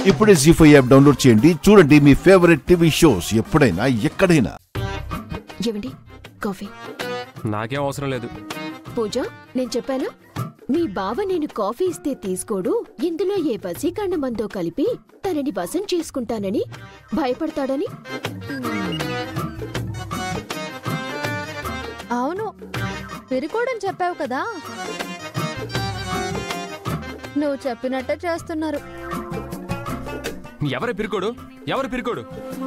ఇప్పుడే జీ5 app download చేయండి. చూడండి మీ ఫేవరెట్ టీవీ షోస్ ఎప్పుడైనా ఎక్కడైనా. ఏమండి కాఫీ? నాకేం అవసరం లేదు. పూజ, నేను చెప్పాను మీ బావ నేను కాఫీ ఇస్తే తీసుకోడు, ఇందులో ఏ వశీకరణ మందో కలిపి తనని వశం చేసుకుంటానని భయపడతాడని. అవును, పిరుకోడని చెప్పావు కదా, నువ్వు చెప్పినట్టే చేస్తున్నారు. ఎవరు పిరుకోడు? ఎవరు పిరుకోడు?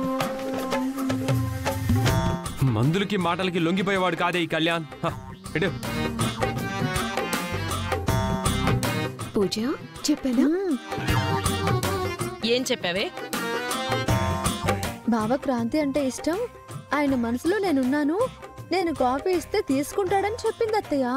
మందులకి మాటలకి లొంగిపోయేవాడు కాదే ఈ కళ్యాణ్. పూజ, చెప్పానా? ఏం చెప్పావే? బావ క్రాంతి అంటే ఇష్టం, ఆయన మనసులో నేనున్నాను, నేను కాఫీ ఇస్తే తీసుకుంటాడని చెప్పింది అత్తయ్య.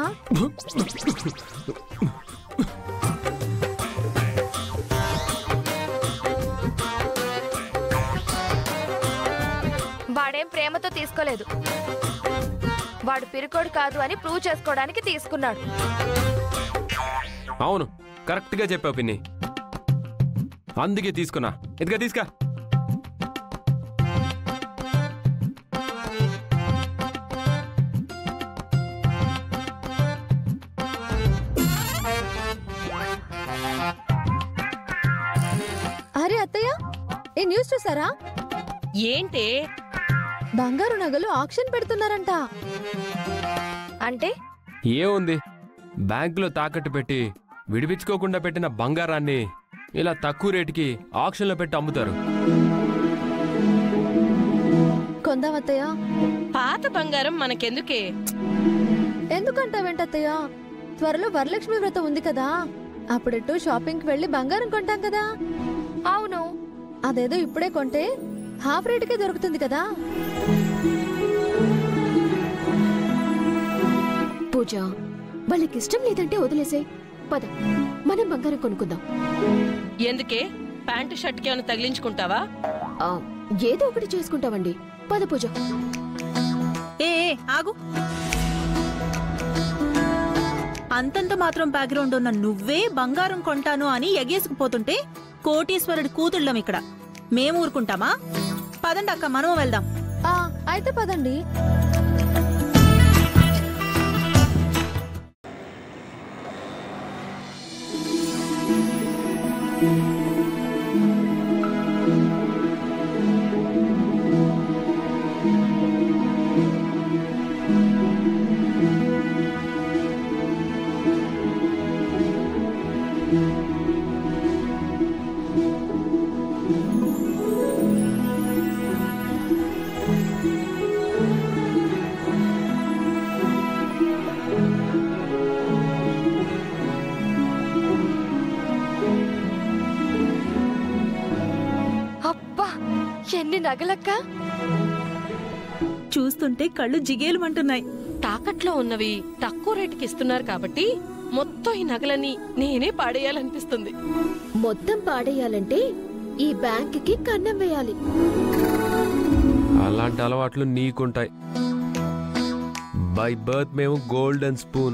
వాడేం ప్రేమతో తీసుకోలేదు, వాడు పిరుకోడు కాదు అని ప్రూవ్ చేసుకోవడానికి తీసుకున్నాడు. అవును, కరెక్ట్ గా చెప్పావు పిన్ని, అందుకే తీసుకున్నా. ఇదిగా తీసుకా. అరే అత్తయ్య, ఈ న్యూస్ చూసారా? ఏంటే? బంగారు నగలు ఆక్షన్ పెడుతున్నారంట. అంటే ఏముంది, బ్యాంకులో తాకట్టు పెట్టి విడిపించుకోకుండా పెట్టిన బంగారాన్ని ఇలా తక్కువ రేటుకి ఆక్షన్లో పెట్టి అమ్ముతారు. కొందాం అత్తయ్య. పాత బంగారం మనకెందుకే? ఎందుకంటావేంటత్తయ్య, త్వరలో వరలక్ష్మి వ్రతం ఉంది కదా, అప్పుడెట్టు షాపింగ్కి వెళ్ళి బంగారం కొంటాం కదా. అవును, అదేదో ఇప్పుడే కొంటే హాఫ్ రేటుకే దొరుకుతుంది కదా. పూజ, వాళ్ళకిష్టం లేదంటే వదిలేసే. పద, మనం బంగారం కొనుక్కుందాం. ఎందుకే? ప్యాంటు షర్ట్కి ఏమైనా తగిలించుకుంటావా? ఏదో ఒకటి చేసుకుంటామండి. పద పూజ. ఏ ఆగు, అంతంత మాత్రం బ్యాక్గ్రౌండ్ ఉన్న నువ్వే బంగారం కొంటాను అని ఎగేసుకుపోతుంటే కోటీశ్వరుడి కూతుళ్ళం ఇక్కడ. మేము ఊరుకుంటామా? పదండి అక్క, మనము వెళ్దాం. అయితే పదండి. ఎన్ని నగలక్క! చూస్తుంటే కళ్ళు జిగేలుమంటున్నాయి. తాకట్లో ఉన్నవి తక్కువ రేటుకి ఇస్తున్నారు కాబట్టి మొత్తం ఈ నగలని నేనే పాడేయాలనిపిస్తుంది. మొత్తం పాడేయాలంటే ఈ బ్యాంకుకి కన్నం వేయాలి. అలాంటి అలవాట్లు నీకుంటాయి. బై బర్త్ మేము గోల్డెన్ స్పూన్.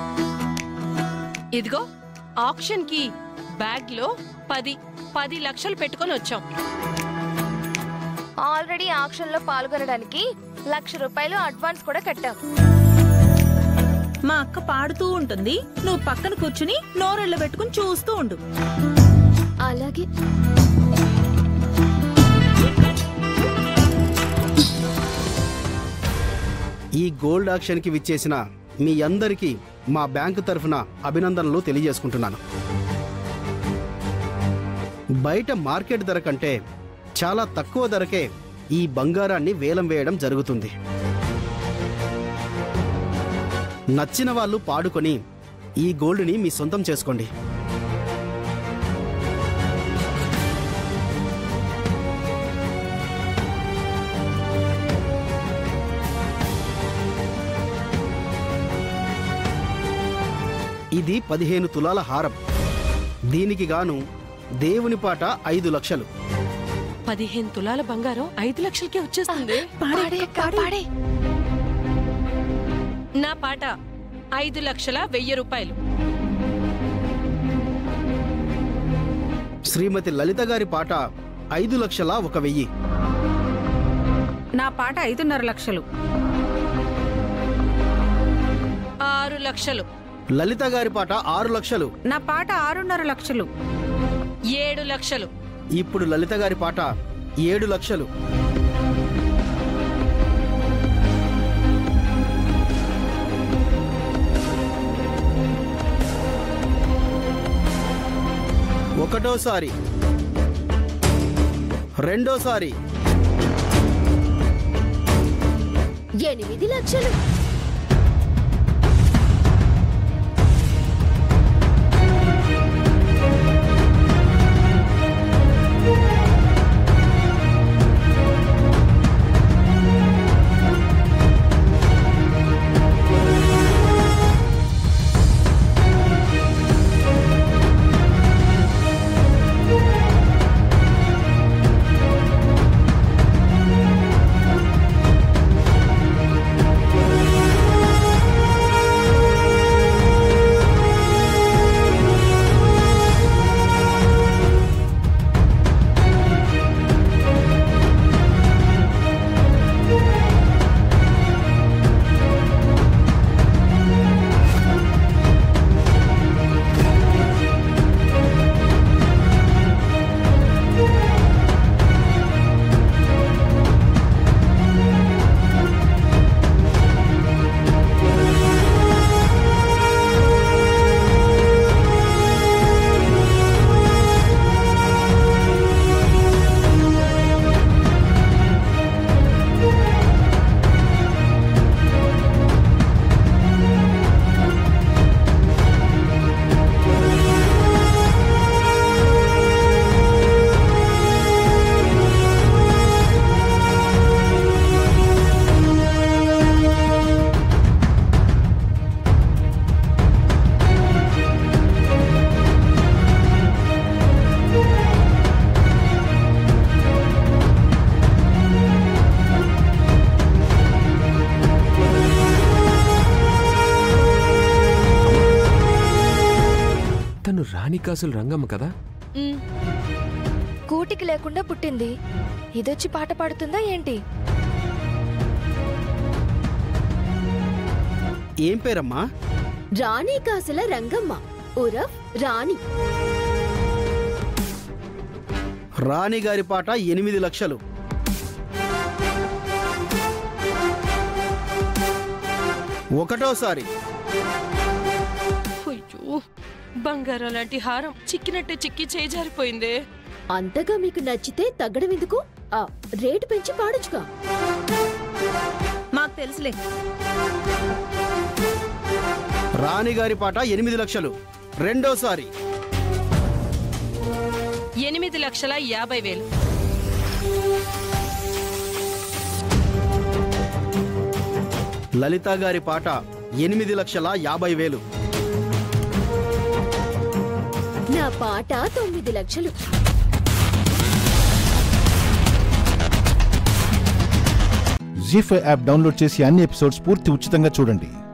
ఇదిగో ఆక్షన్ కి బ్యాగ్ లో 10 లక్షలు పెట్టుకొని వచ్చాం. ఆల్రెడీ ఆక్షన్ లో పాల్గొనడానికి ₹1,00,000 అడ్వాన్స్ కూడా కట్టాం. మా అక్క పాడుతూ ఉంటుంది, నువ్వు పక్కన కూర్చుని నోరెళ్ళ పెట్టుకుని చూస్తూ ఉండు. అలాగే. ఈ గోల్డ్ ఆక్షన్ కి విచ్చేసిన మీ అందరికీ మా బ్యాంకు తరఫున అభినందనలు తెలియజేసుకుంటున్నాను. బయట మార్కెట్ ధర కంటే చాలా తక్కువ ధరకే ఈ బంగారాన్ని వేలం వేయడం జరుగుతుంది. నచ్చిన వాళ్ళు పాడుకొని ఈ గోల్డ్ని మీ సొంతం చేసుకోండి. ఇది 15 తులాల హారం. దీనికి గాను దేవుని పాట 5 లక్షలు. 15 తులాల బంగారం 5 లక్షలకే వచ్చేస్తుంది. నా పాట 5,01,000 రూపాయలు. శ్రీమతి లలిత గారి పాట 5,01,000. నా పాట 5.5 లక్షలు. 6 లక్షలు. లలిత గారి పాట 6 లక్షలు. నా పాట 6.5 లక్షలు. 7 లక్షలు. ఇప్పుడు లలిత గారి పాట 7 లక్షలు. ఒకటోసారి, రెండోసారి 8 లక్షలు. రాణికాసులు రంగమ్మ కదా? కూటికి లేకుండా పుట్టింది, ఇదొచ్చి పాట పాడుతుందా ఏంటి? ఏం పేరమ్మా? రాణికాసుల రంగమ్మ ఉరఫ్ రాణి. రాణి గారి పాట 8 లక్షలు. ఒకటోసారి, బంగారం లాంటి హారం చిక్కినట్టే చిక్కి చేజారిపోయిందే. అంతగా మీకు నచ్చితే తగ్గడం ఎందుకు? రేటు పెంచి పాడొచ్చుగా. మాకు తెలుసులే. రాణి గారి పాట 8 లక్షలు. రెండోసారి, 8,50,000. లలిత గారి పాట 8,50,000. నా పాట 9 లక్షలు. జీ5 యాప్ డౌన్లోడ్ చేసి అన్ని ఎపిసోడ్స్ పూర్తి ఉచితంగా చూడండి.